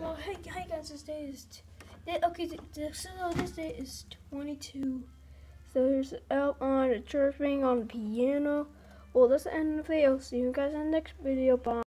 Well, hey guys, this day is this day is 22. So there's out on a chirping on the piano. Well, that's the end of the video. See you guys in the next video. Bye.